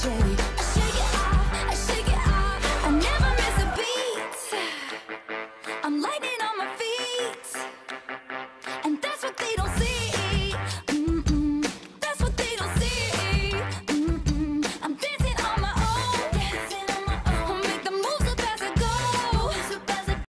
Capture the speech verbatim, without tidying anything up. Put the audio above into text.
shake. I shake it off, I shake it off. I never miss a beat. I'm lightning on my feet, and that's what they don't see.